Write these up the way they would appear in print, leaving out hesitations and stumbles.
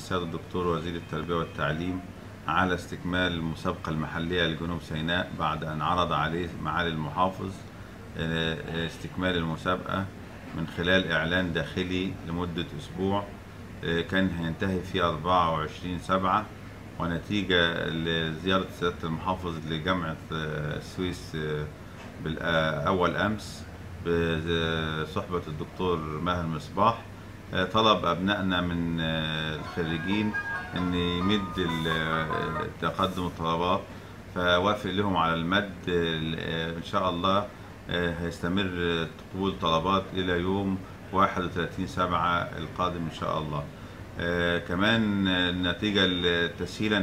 السيد الدكتور وزير التربية والتعليم على استكمال المسابقة المحلية لجنوب سيناء بعد أن عرض عليه معالي المحافظ استكمال المسابقة من خلال إعلان داخلي لمدة أسبوع كان هينتهي في 24/7، ونتيجة لزيارة سيادة المحافظ لجامعة السويس أول أمس بصحبة الدكتور ماهر مصباح، طلب أبنائنا من الخريجين أن يمد تقدم الطلبات، فوافق لهم على المد. إن شاء الله هيستمر قبول طلبات إلى يوم 31/7 القادم إن شاء الله. كمان نتيجة تسهيلا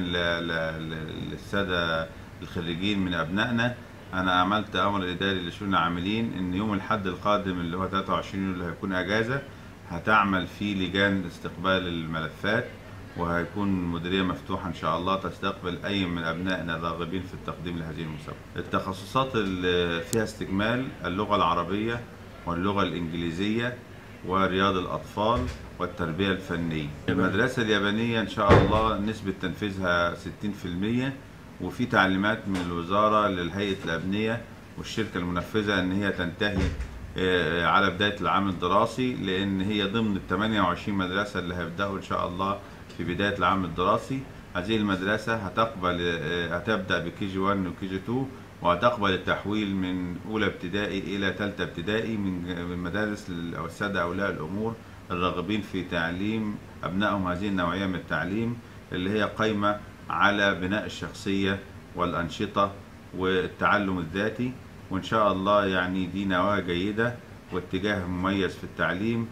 للسادة الخريجين من أبنائنا، أنا عملت أمر إداري لشؤون العاملين إن يوم الأحد القادم اللي هو 23 يوليو اللي هيكون أجازة هتعمل فيه لجان استقبال الملفات، وهيكون مديرية مفتوحة إن شاء الله تستقبل أي من أبنائنا الراغبين في التقديم لهذه المسابقة. التخصصات اللي فيها استكمال اللغة العربية واللغة الإنجليزية ورياض الأطفال والتربية الفنية. المدرسة اليابانية إن شاء الله نسبة تنفيذها 60%، وفي تعليمات من الوزارة للهيئة الأبنية والشركة المنفذة إن هي تنتهي على بداية العام الدراسي، لأن هي ضمن ال 28 مدرسة اللي هيبدأوا إن شاء الله في بداية العام الدراسي. هذه المدرسة هتبدأ بكي جي 1 وكي جي 2، وهتقبل التحويل من أولى ابتدائي إلى ثالثة ابتدائي من مدارس السادة أولياء الأمور الراغبين في تعليم أبنائهم هذه النوعية من التعليم اللي هي قايمة على بناء الشخصية والأنشطة والتعلم الذاتي. وإن شاء الله يعني دي نواة جيدة واتجاه مميز في التعليم.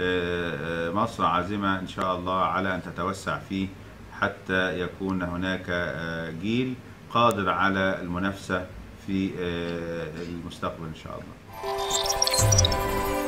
مصر عازمة إن شاء الله على أن تتوسع فيه حتى يكون هناك جيل قادر على المنافسة في المستقبل إن شاء الله.